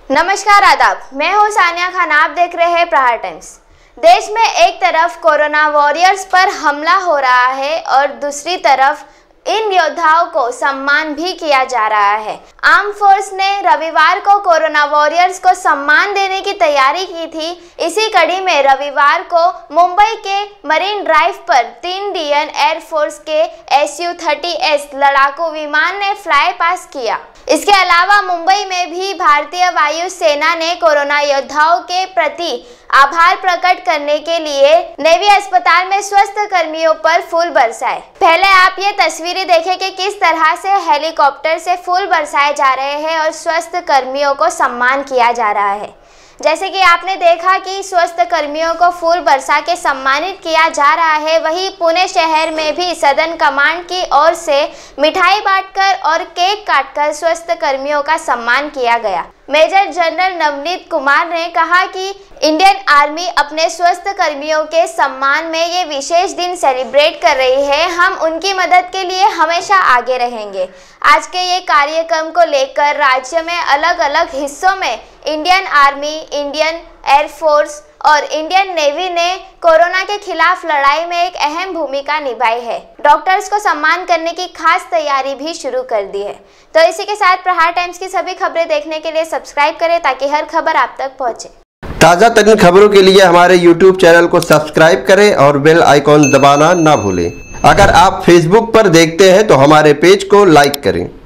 नमस्कार, आदाब। मैं हूँ सानिया खान, आप देख रहे हैं प्रहार टाइम्स। देश में एक तरफ कोरोना वॉरियर्स पर हमला हो रहा है और दूसरी तरफ इन योद्धाओं को सम्मान भी किया जा रहा है। आर्म फोर्स ने रविवार को कोरोना वॉरियर्स को सम्मान देने की तैयारी की थी। इसी कड़ी में रविवार को मुंबई के मरीन ड्राइव पर 3 इंडियन एयरफोर्स के Su-30S लड़ाकू विमान ने फ्लाई पास किया। इसके अलावा मुंबई में भी भारतीय वायु सेना ने कोरोना योद्धाओं के प्रति आभार प्रकट करने के लिए नेवी अस्पताल में स्वास्थ्य कर्मियों पर फूल बरसाए। पहले आप ये तस्वीरें देखें कि किस तरह से हेलीकॉप्टर से फूल बरसाए जा रहे हैं और स्वास्थ्य कर्मियों को सम्मान किया जा रहा है। जैसे कि आपने देखा कि स्वास्थ्य कर्मियों को फूल बरसा के सम्मानित किया जा रहा है, वहीं पुणे शहर में भी सदन कमांड की ओर से मिठाई बांटकर और केक काटकर स्वास्थ्य कर्मियों का सम्मान किया गया। मेजर जनरल नवनीत कुमार ने कहा कि इंडियन आर्मी अपने स्वास्थ्य कर्मियों के सम्मान में ये विशेष दिन सेलिब्रेट कर रही है। हम उनकी मदद के लिए हमेशा आगे रहेंगे। आज के ये कार्यक्रम को लेकर राज्य में अलग अलग हिस्सों में इंडियन आर्मी, इंडियन एयरफोर्स और इंडियन नेवी ने कोरोना के खिलाफ लड़ाई में एक अहम भूमिका निभाई है। डॉक्टर्स को सम्मान करने की खास तैयारी भी शुरू कर दी है। तो इसी के साथ प्रहार टाइम्स की सभी खबरें देखने के लिए सब्सक्राइब करें ताकि हर खबर आप तक पहुंचे। ताज़ा तरीन खबरों के लिए हमारे YouTube चैनल को सब्सक्राइब करें और बेल आइकॉन दबाना ना भूलें। अगर आप Facebook पर देखते हैं तो हमारे पेज को लाइक करें।